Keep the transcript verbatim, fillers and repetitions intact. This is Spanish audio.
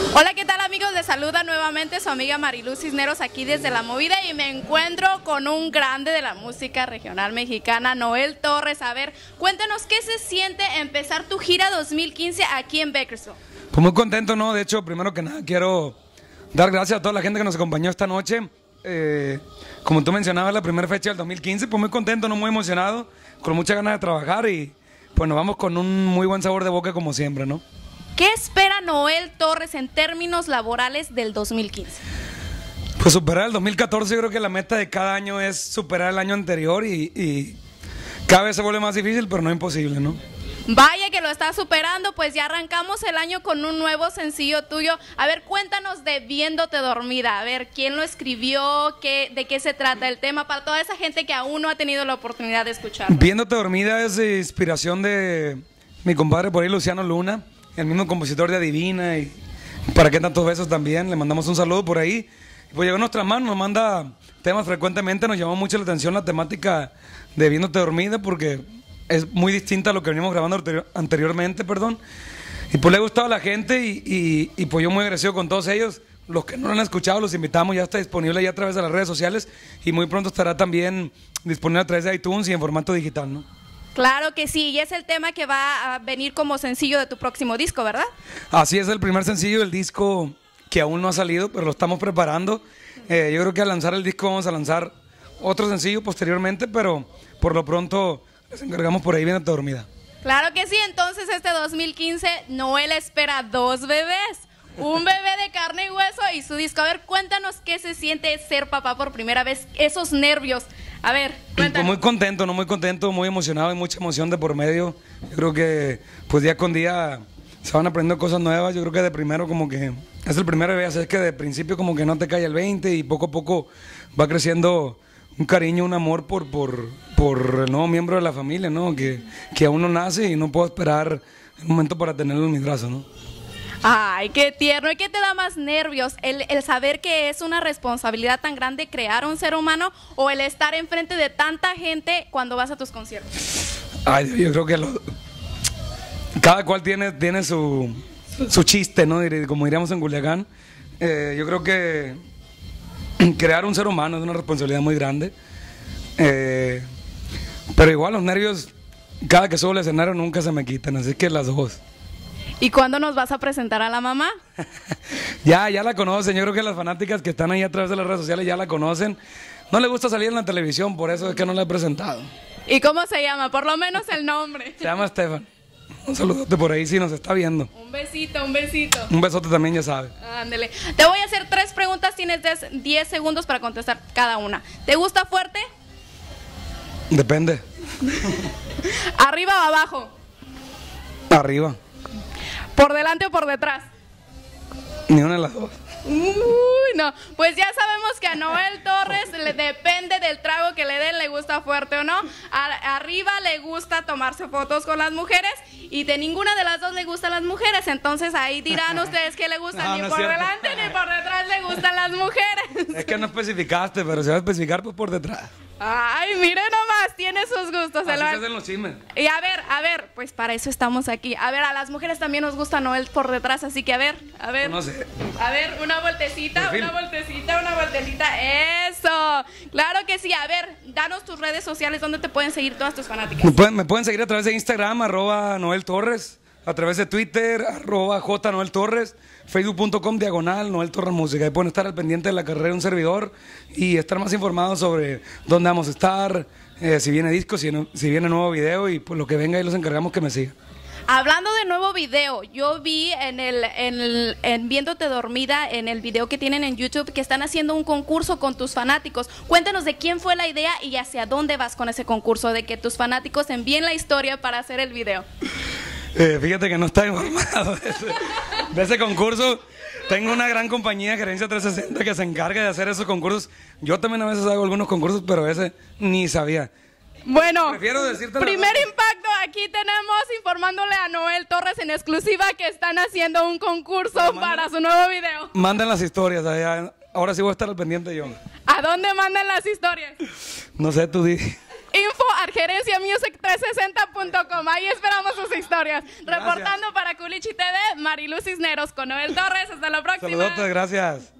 Hola, ¿qué tal amigos? Les saluda nuevamente su amiga Mariluz Cisneros aquí desde La Movida y me encuentro con un grande de la música regional mexicana, Noel Torres. A ver, cuéntanos qué se siente empezar tu gira dos mil quince aquí en Bakersfield. Pues muy contento, ¿no? De hecho, primero que nada quiero dar gracias a toda la gente que nos acompañó esta noche. Eh, como tú mencionabas, la primera fecha del dos mil quince, pues muy contento, ¿no? Muy emocionado, con muchas ganas de trabajar y pues nos vamos con un muy buen sabor de boca como siempre, ¿no? ¿Qué espera Noel Torres en términos laborales del dos mil quince? Pues superar el dos mil catorce, yo creo que la meta de cada año es superar el año anterior y, y cada vez se vuelve más difícil, pero no imposible, ¿no? Vaya que lo estás superando, pues ya arrancamos el año con un nuevo sencillo tuyo. A ver, cuéntanos de Viéndote Dormida. A ver, ¿quién lo escribió? Qué, ¿De qué se trata el tema? Para toda esa gente que aún no ha tenido la oportunidad de escucharlo. Viéndote Dormida es de inspiración de mi compadre por ahí, Luciano Luna, el mismo compositor de Adivina y Para qué tantos besos también. Le mandamos un saludo por ahí. Pues llegó a nuestras manos, nos manda temas frecuentemente. Nos llamó mucho la atención la temática de Viéndote Dormida porque es muy distinta a lo que venimos grabando anterior, anteriormente, perdón. Y pues le ha gustado a la gente y, y, y pues yo muy agradecido con todos ellos. Los que no lo han escuchado, los invitamos, ya está disponible ya a través de las redes sociales y muy pronto estará también disponible a través de iTunes y en formato digital, ¿no? Claro que sí, y es el tema que va a venir como sencillo de tu próximo disco, ¿verdad? Así es, el primer sencillo del disco que aún no ha salido, pero lo estamos preparando. Eh, yo creo que al lanzar el disco vamos a lanzar otro sencillo posteriormente, pero por lo pronto les encargamos por ahí Viéndote Dormida. Claro que sí, entonces este dos mil quince Noel espera dos bebés, un bebé de carne y hueso y su disco. A ver, cuéntanos qué se siente ser papá por primera vez, esos nervios. A ver, cuéntanos. Pues muy contento, no muy contento, muy emocionado y mucha emoción de por medio. Yo creo que pues día con día se van aprendiendo cosas nuevas. Yo creo que de primero como que es el primer bebé, así es que de principio como que no te cae el veinte y poco a poco va creciendo un cariño, un amor por, por, por el nuevo miembro de la familia, ¿no? Que, que aún no nace y no puedo esperar el momento para tenerlo en mis brazos, ¿no? Ay, qué tierno. ¿Y qué te da más nervios? ¿El, el saber que es una responsabilidad tan grande crear un ser humano o el estar enfrente de tanta gente cuando vas a tus conciertos? Ay, yo creo que lo, cada cual tiene, tiene su, su chiste, ¿no? Como diríamos en Culiacán. Eh, yo creo que crear un ser humano es una responsabilidad muy grande. Eh, pero igual los nervios, cada que subo al escenario nunca se me quitan, así que las dos. ¿Y cuándo nos vas a presentar a la mamá? ya, ya la conocen. Yo creo que las fanáticas que están ahí a través de las redes sociales ya la conocen. No le gusta salir en la televisión, por eso es que no la he presentado. ¿Y cómo se llama? Por lo menos el nombre. Se llama Estefan. Un saludote por ahí si nos está viendo. Un besito, un besito. Un besote también, ya sabe. Ándele. Te voy a hacer tres preguntas, tienes diez segundos para contestar cada una. ¿Te gusta fuerte? Depende. ¿Arriba o abajo? Arriba. ¿Por delante o por detrás? Ni una de las dos. Uy, no. Pues ya sabemos que a Noel Torres le depende del trago que le den, le gusta fuerte o no. A, arriba le gusta tomarse fotos con las mujeres y de ninguna de las dos le gustan las mujeres. Entonces ahí dirán ustedes que le gustan, no, ni no por delante ni por detrás le gustan las mujeres. Es que no especificaste, pero se va a especificar pues por detrás. Ay, mire nomás, tiene sus gustos. Así se hacen los chismes. Y a ver, a ver, pues para eso estamos aquí. A ver, a las mujeres también nos gusta Noel por detrás, así que a ver, a ver. No sé. A ver, una vueltecita, una vueltecita, una vueltecita. Eso. Claro que sí. A ver, danos tus redes sociales, ¿dónde te pueden seguir todas tus fanáticas? Me pueden, me pueden seguir a través de Instagram, arroba Noel Torres. A través de Twitter, arroba J Noel Torres, facebook punto com diagonal Noel Torres Música. Ahí pueden estar al pendiente de la carrera de un servidor y estar más informados sobre dónde vamos a estar, eh, si viene disco, si, no, si viene nuevo video y pues lo que venga ahí los encargamos que me sigan. Hablando de nuevo video, yo vi en el, en el en Viéndote Dormida, en el video que tienen en YouTube, que están haciendo un concurso con tus fanáticos. Cuéntanos de quién fue la idea y hacia dónde vas con ese concurso, de que tus fanáticos envíen la historia para hacer el video. Eh, fíjate que no estaba informado de ese, de ese concurso. Tengo una gran compañía, Gerencia trescientos sesenta, que se encarga de hacer esos concursos. Yo también a veces hago algunos concursos, pero ese ni sabía. Bueno, Prefiero decirte primer impacto, aquí tenemos informándole a Noel Torres en exclusiva que están haciendo un concurso manden, para su nuevo video. Manden las historias, allá. Ahora sí voy a estar al pendiente yo. ¿A dónde mandan las historias? No sé, tú di. info at gerencia music trescientos sesenta punto com. Ahí esperamos sus historias. Gracias. Reportando para Culichi T V, Marilu Cisneros con Noel Torres. Hasta la próxima. Saludos, gracias.